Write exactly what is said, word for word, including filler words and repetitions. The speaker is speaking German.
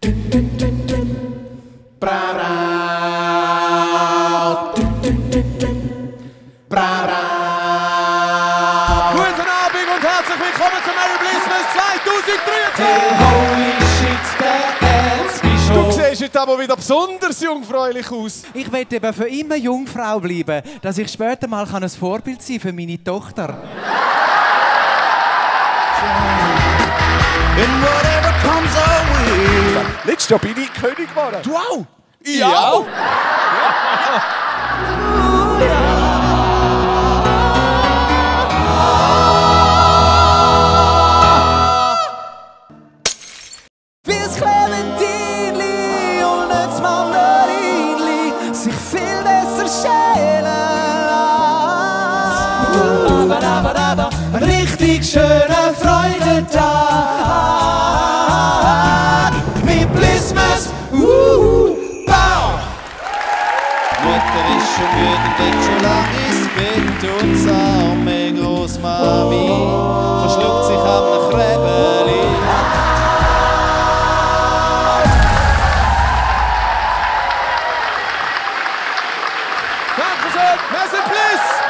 Abend und herzlich willkommen zum Merry Blissmas zweitausenddreizehn! Hey, holy shit, der Erzbischof! Du siehst heute aber wieder besonders jungfräulich aus. Ich will eben für immer Jungfrau bleiben, dass ich später mal ein Vorbild sein kann für meine Tochter. Letztes Jahr bin ich König geworden. Du auch? Ich auch? Wie's Clementinli und nicht das Mandarinli sich viel besser schälen. Ein richtig schöner Freudentag mit Blissmas. Uh, Bau! Mutter ist schon müde und geht schon lang ins Bett und das arme Großmami verschluckt sich am Krebeli. Dankeschön, wir sind Bliss!